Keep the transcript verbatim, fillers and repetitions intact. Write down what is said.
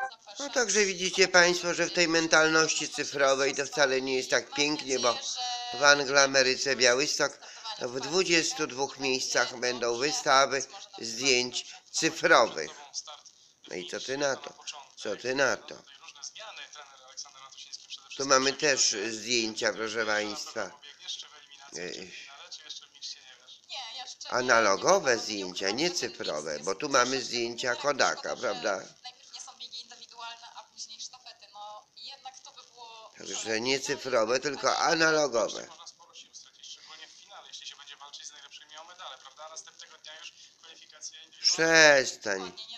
No także widzicie Państwo, że w tej mentalności cyfrowej to wcale nie jest tak pięknie, bo w Anglii, Ameryce, Białystok w dwudziestu dwóch miejscach będą wystawy zdjęć cyfrowych. No i co ty na to? Co ty na to? Tu mamy też zdjęcia, proszę Państwa. Analogowe zdjęcia, nie cyfrowe, bo tu mamy zdjęcia Kodaka, prawda? Także nie cyfrowe, tylko analogowe. Przestań.